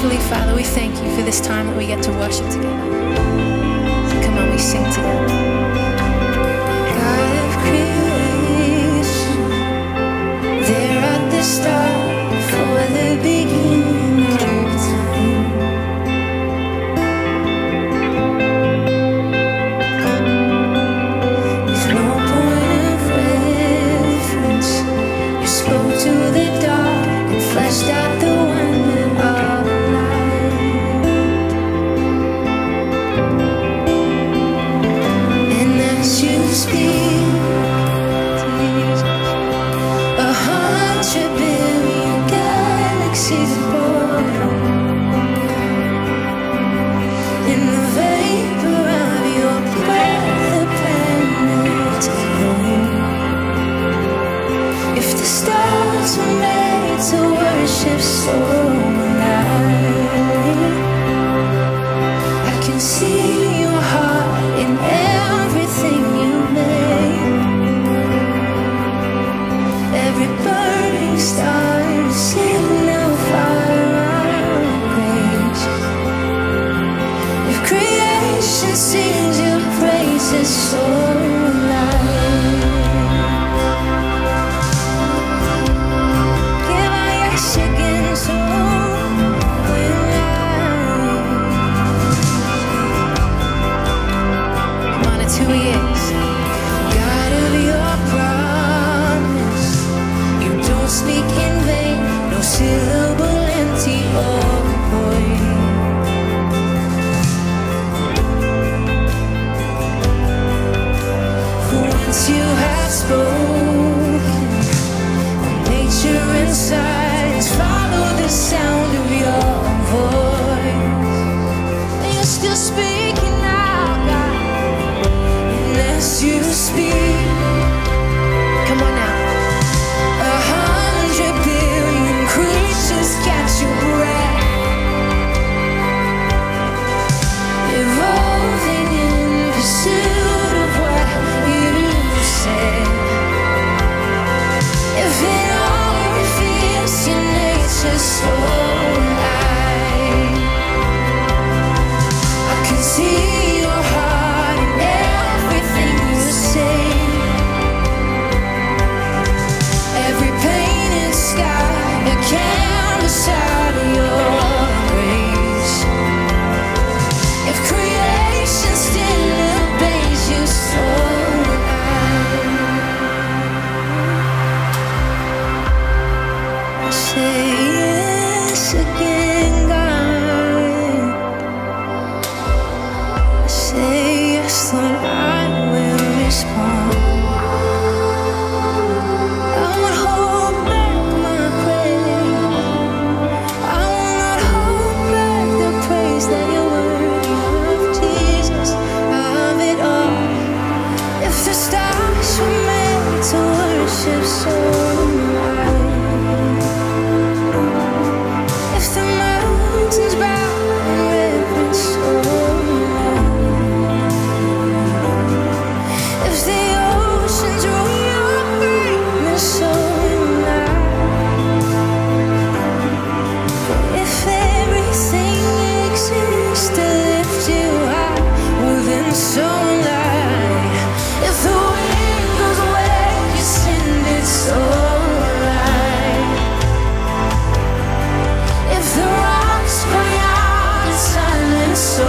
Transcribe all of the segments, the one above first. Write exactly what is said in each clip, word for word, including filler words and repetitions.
Heavenly Father, we thank you for this time that we get to worship together. So come on, we sing together. God of creation, there at the start, before the beginning of time. With no point of reference, you spoke to the dark and fleshed out the wonder of life. And as you speak, a hundred billion galaxies are born. In the vapor of your breath, the planets are born. If the stars were made to worship so alive, I can see your heart in everything you made. Every burning star signify our praise. If creation sings your praises so loud, give our yes again so we're live. Come on, it's who he is. God of your promise, you don't speak in vain, no syllable empty or void. For once you have spoken, nature and science follow the sound of your voice. And you're still speaking now, God. And as you speak, come on now. A hundred billion creatures catch your breath, evolving in pursuit of what you said. If it all reveals your nature so alive, I can see your heart in everything you say. Every painted sky, a canvas out of your grace. If creation still obeys you so I say yes again, God. I say yes, Lord, I will respond. I won't hold back my praise. I will not hold back the praise that you're worthy of, Jesus, of it all. If the stars were made to worship so high, if the mountains bow in reverence so loud, if the oceans roll your greatness so loud, if everything exists to lift you high, well then so am I. If the wind goes where you send it so right, if the rocks cry out in silence so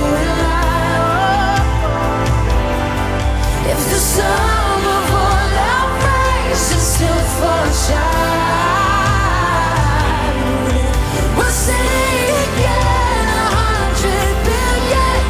loud, if the sum of all our praises still fall short, we'll sing again a hundred billion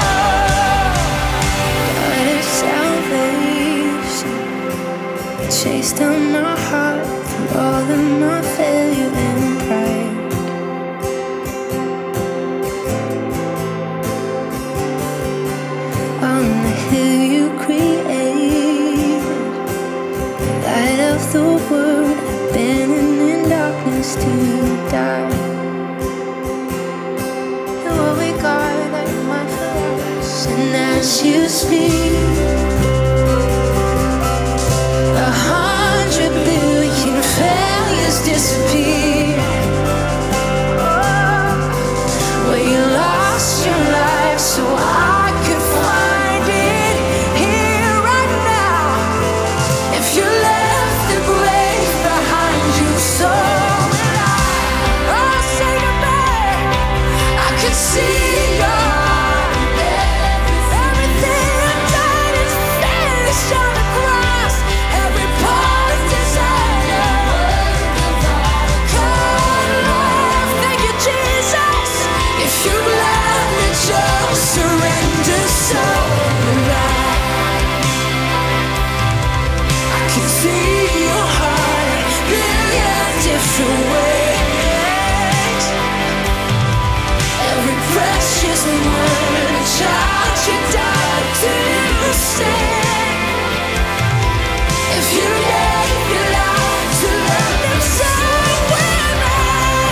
times. just me. A hundred billion failures disappear. Well, you lost your life so I could find it here right now. If you left the grave behind you, so will I. Oh, say to me, I could see your heart. Everything I've done is finished on the cross. Every part is deserted. Come, Lord, thank you, Jesus. If you let me just surrender, so will I. I can see your heart in a billion different ways. Every precious word, a child you died to save. If you gave your life to let them sing with me,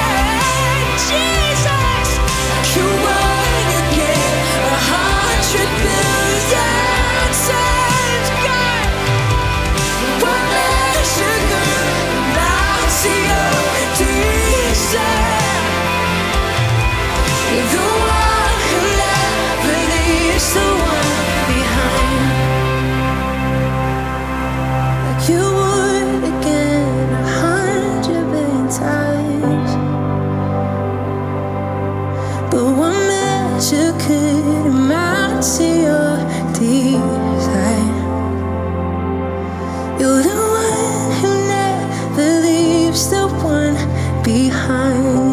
Jesus, like you would again a hundred billion times, God. What makes you good? Now see your desire. You're the one who never leaves the one behind. Like you would again a hundred billion times. But what measure could amount to your desire? You're the one who never leaves the one behind.